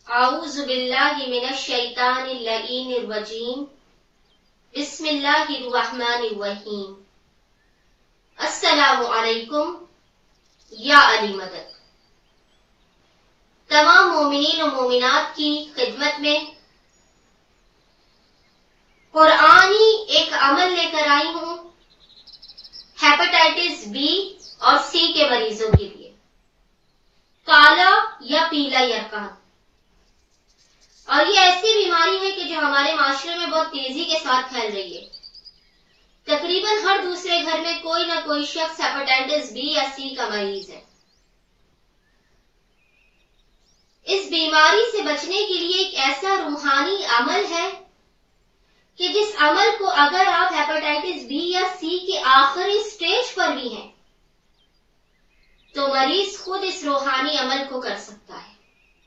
اعوذ باللہ من الشیطان اللعین الرجیم بسم اللہ الرحمن الرحیم السلام علیکم یا علی مدد۔ تمام مومنین و مومنات کی خدمت میں قرآنی ایک عمل لے کر آئی ہوں ہیپاٹائٹس بی اور سی کے مریضوں کے لیے، کالا یا پیلا یرقہ۔ اور یہ ایسی بیماری ہے کہ جو ہمارے معاشرے میں بہت تیزی کے ساتھ پھیل رہی ہے۔ تقریباً ہر دوسرے گھر میں کوئی نہ کوئی شخص ہیپاٹائٹس بی یا سی کا مریض ہے۔ اس بیماری سے بچنے کے لیے ایک ایسا روحانی عمل ہے کہ جس عمل کو اگر آپ ہیپاٹائٹس بی یا سی کے آخری سٹیج پر بھی ہیں تو مریض خود اس روحانی عمل کو کر سکتا ہے۔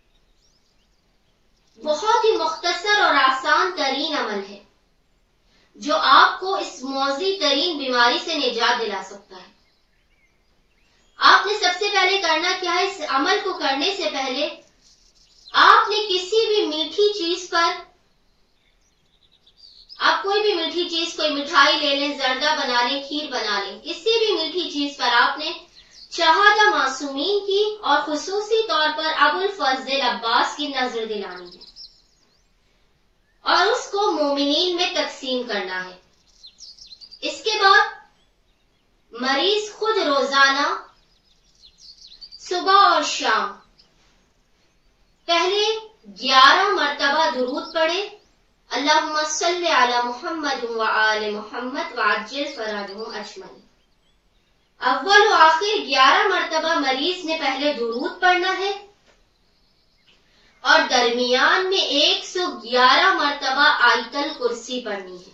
بہت ہی مختصر اور آسان ترین عمل ہے جو آپ کو اس موذی ترین بیماری سے نجات دلا سکتا ہے۔ آپ نے سب سے پہلے کرنا کیا ہے؟ اس عمل کو کرنے سے پہلے آپ نے کسی بھی میٹھی چیز پر، آپ کوئی بھی میٹھی چیز، کوئی مٹھائی لے لیں، زردہ بنا لیں، کھیر بنا لیں، کسی بھی میٹھی چیز پر آپ نے شہادہ معصومین کی اور خصوصی طور پر ابو الفضل عباس کی نظر دلانی ہے اور اس کو مومنین میں تقسیم کرنا ہے۔ اس کے بعد مریض خود روزانہ صبح اور شام پہلے 11 مرتبہ درود پڑھے، اللہم صلی علی محمد وآل محمد وعجل فرجہم اجمعین۔ اول و آخر 11 مرتبہ مریض نے پہلے درود پڑھنا ہے اور درمیان میں 111 مرتبہ آیت الکرسی پڑھنی ہے۔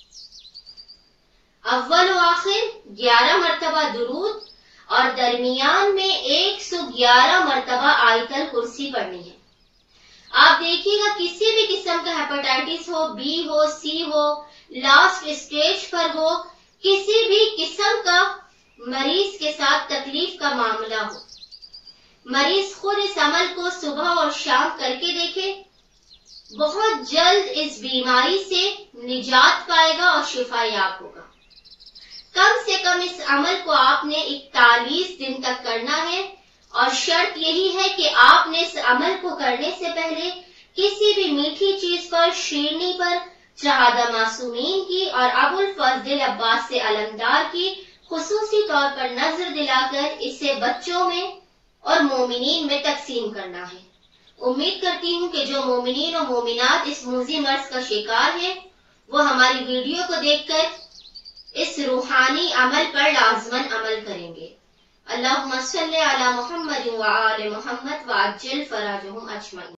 اول و آخر 11 مرتبہ درود اور درمیان میں 111 مرتبہ آیت الکرسی پڑھنی ہے۔ آپ دیکھیے گا کسی بھی قسم کا ہیپاٹائٹس ہو، بی ہو، سی ہو، لاسٹ اسٹیج پر ہو، کسی بھی قسم کا مریض کے ساتھ تکلیف کا معاملہ ہو، مریض خود اس عمل کو صبح اور شام کر کے دیکھے، بہت جلد اس بیماری سے نجات پائے گا اور شفا یاب ہوگا۔ کم سے کم اس عمل کو آپ نے 41 دن تک کرنا ہے اور شرط یہی ہے کہ آپ نے اس عمل کو کرنے سے پہلے کسی بھی میٹھی چیز پر، شیرنی پر شہادہ معصومین کی اور ابو الفضل عباس سے علمدار کی خصوصی طور پر نظر دلا کر اسے بچوں میں اور مومنین میں تقسیم کرنا ہے۔ امید کرتی ہوں کہ جو مومنین و مومنات اس موذی مرض کا شکار ہیں وہ ہماری ویڈیو کو دیکھ کر اس روحانی عمل پر لازماً عمل کریں گے۔ اللہم صلی علی محمد وآل محمد وعجل فرجہم اجمعین۔